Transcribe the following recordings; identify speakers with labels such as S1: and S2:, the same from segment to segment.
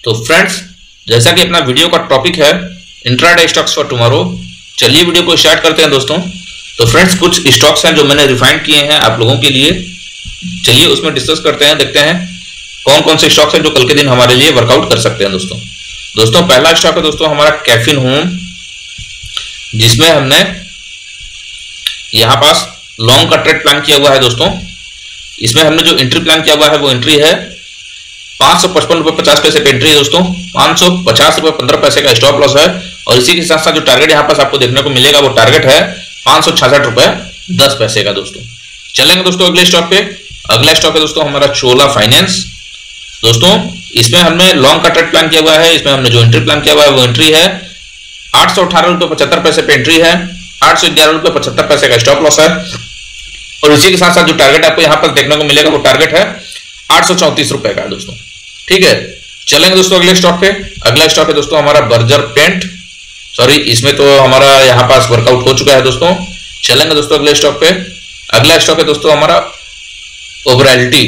S1: तो फ्रेंड्स, जैसा कि अपना वीडियो का टॉपिक है इंट्राडे स्टॉक्स फॉर टुमारो, चलिए वीडियो को स्टार्ट करते हैं दोस्तों। तो फ्रेंड्स, कुछ स्टॉक्स हैं जो मैंने रिफाइंड किए हैं आप लोगों के लिए, चलिए उसमें डिस्कस करते हैं, देखते हैं कौन कौन से स्टॉक्स हैं जो कल के दिन हमारे लिए वर्कआउट कर सकते हैं दोस्तों। पहला स्टॉक है दोस्तों हमारा कैफीन होम, जिसमें हमने यहाँ पास लॉन्ग का ट्रेड प्लान किया हुआ है दोस्तों। इसमें हमने जो एंट्री प्लान किया हुआ है वो एंट्री है 555 रुपये 50 पैसे पे एंट्री है दोस्तों। 550 रुपये 15 पैसे का स्टॉप लॉस है, और इसी के साथ साथ जो टारगेट यहाँ पास आपको देखने को मिलेगा वो टारगेट है 566 रुपये 10 पैसे का दोस्तों। चलेंगे दोस्तों अगले स्टॉक पे। अगला स्टॉक है दोस्तों हमारा चोला फाइनेंस। दोस्तों इसमें हमने लॉन्ग का ट्रेड प्लान किया हुआ है। इसमें हमने जो एंट्री प्लान किया हुआ है वो एंट्री है 818 रुपये 75 पैसे पे एंट्री है, 811 रुपये 75 पैसे का स्टॉप लॉस है, और इसी के साथ साथ जो टारगेट आपको यहाँ पर देखने को मिलेगा वो टारगेट है 834 रुपए का दोस्तों। ठीक है, चलेंगे दोस्तों अगले स्टॉक पे। अगला स्टॉक है दोस्तों हमारा बर्जर पेंट। सॉरी, इसमें तो हमारा यहाँ पास वर्कआउट हो चुका है दोस्तों। चलेंगे दोस्तों अगले स्टॉक पे। अगला स्टॉक है दोस्तों हमारा ओबराल्टी।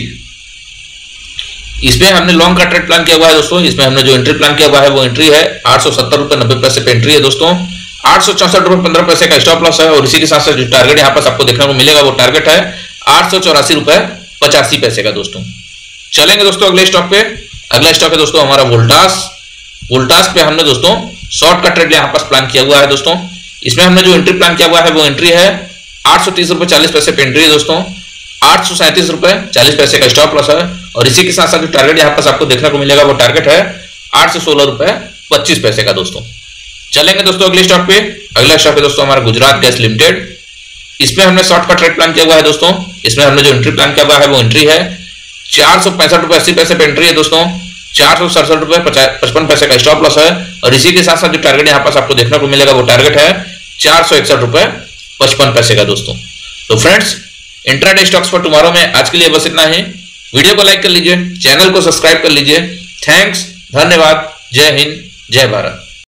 S1: इसमें हमने लॉन्ग का ट्रेड प्लान किया हुआ है दोस्तों। इसमें हमने जो एंट्री प्लान किया हुआ है वो एंट्री है 870 रुपये 90 पैसे पे एंट्री है दोस्तों। 864 रुपये 15 पैसे का स्टॉप लॉस है, और इसी के साथ साथ जो टारगेट यहाँ पास आपको देखने को मिलेगा वो टारगेट है 884 रुपये 85 पैसे का दोस्तों। चलेंगे दोस्तों अगले स्टॉक पे। अगला स्टॉक है दोस्तों हमारा वोल्टास। वोल्टास पे हमने दोस्तों शॉर्ट का ट्रेड यहाँ पास प्लान किया हुआ है दोस्तों। इसमें हमने जो एंट्री प्लान किया हुआ है वो एंट्री है 830 रुपये 40 पैसे पे एंट्री है दोस्तों। 837 रुपये 40 पैसे का स्टॉप लॉस है, और इसी के साथ साथ जो टारगेट यहाँ पास आपको देखने को मिलेगा वो टारगेट है 816 रुपये 25 पैसे का दोस्तों। चलेंगे दोस्तों अगले स्टॉक पे। अगला स्टॉक है दोस्तों हमारा गुजरात गैस लिमिटेड। इसमें हमने शॉर्ट का ट्रेड प्लान किया हुआ है दोस्तों। इसमें हमने जो एंट्री प्लान किया हुआ है वो एंट्री है 465 रुपये 80 पैसे पे एंट्री है दोस्तों। 467 रुपये 55 पैसे का स्टॉप लॉस है, और इसी के साथ साथ जो टारगेट यहाँ पास आपको देखने को मिलेगा वो टारगेट है 461 रुपये 55 पैसे का दोस्तों। तो friends, intraday stocks for tomorrow में आज के लिए बस इतना ही। वीडियो को लाइक कर लीजिए, चैनल को सब्सक्राइब कर लीजिए। थैंक्स, धन्यवाद, जय हिंद, जय भारत।